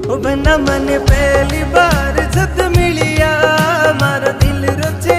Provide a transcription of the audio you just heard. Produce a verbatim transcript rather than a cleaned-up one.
ओ बना मन पहली बार जद मिलिया मारा दिल रचे